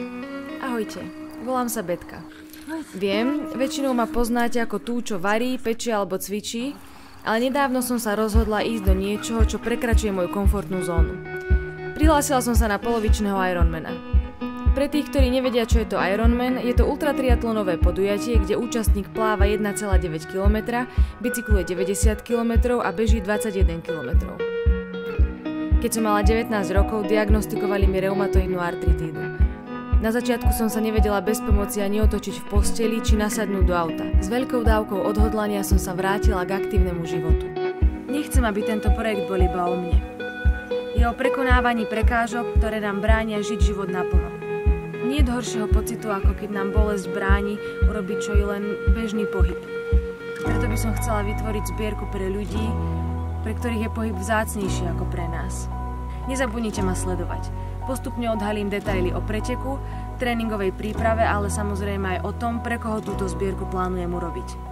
Ahojte, volám sa Betka. Viem, väčšinou ma poznáte ako tú, čo varí, pečie alebo cvičí, ale nedávno som sa rozhodla ísť do niečoho, čo prekračuje moju komfortnú zónu. Prihlásila som sa na polovičného Ironmana. Pre tých, ktorí nevedia, čo je to Ironman, je to ultratriatlonové podujatie, kde účastník pláva 1,9 km, bicykluje 90 km a beží 21 km. Keď som mala 19 rokov, diagnostikovali mi reumatoidnú artritídu. Na začiatku som sa nevedela bez pomoci ani otočiť v posteli či nasadnúť do auta. S veľkou dávkou odhodlania som sa vrátila k aktívnemu životu. Nechcem, aby tento projekt bol iba o mne. Je o prekonávaní prekážok, ktoré nám bránia žiť život naplno. Nie je horšieho pocitu, ako keď nám bolesť bráni urobiť čo i len bežný pohyb. Preto by som chcela vytvoriť zbierku pre ľudí, pre ktorých je pohyb vzácnejší ako pre nás. Nezabudnite ma sledovať. Postupne odhalím detaily o preteku, tréningovej príprave, ale samozrejme aj o tom, pre koho túto zbierku plánujem urobiť.